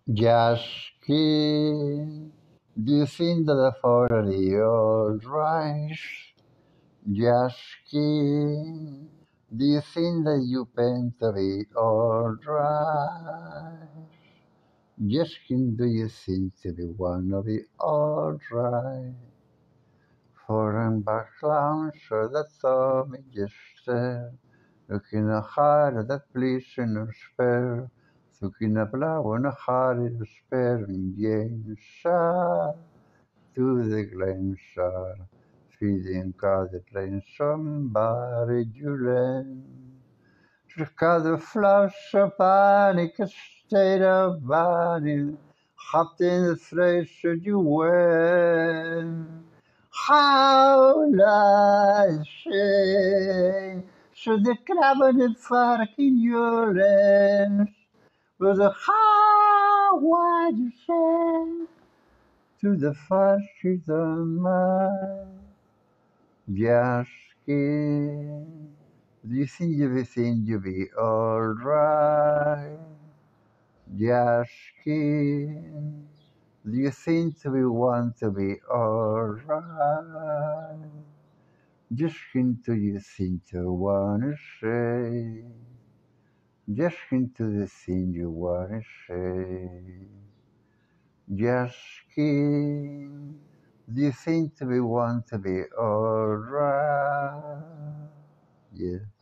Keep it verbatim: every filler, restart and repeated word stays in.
Jaskin, do you think that the photo is alright? Jaskin, do you think that you paint to be alright? Jaskin, do you think to be wanna be alright? Foreign back lounge, so that's all me just there. Looking a hard that please in a spare. Looking a blow and a hard in a spare. And James shot to the glen shot. Feeding cause it lane somebody Julian. Cause the flash of panic, a state of body. Hopped in the place should you win. How I say, should the crab and fucking urine with a how would you say to the fascist mind? Just skin. Do you think everything will be alright? Just skin. Do you think we want to be alright? Just into you think you wanna say. Just into the thing you wanna say. Just skin. Do you think we want to be alright? Yeah.